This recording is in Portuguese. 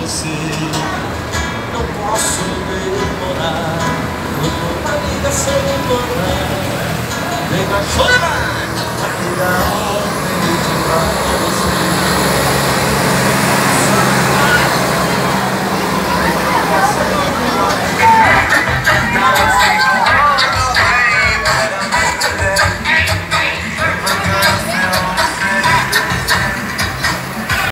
você. Não posso demorar, quando a ligação tocar, venha chorar, vai tirar.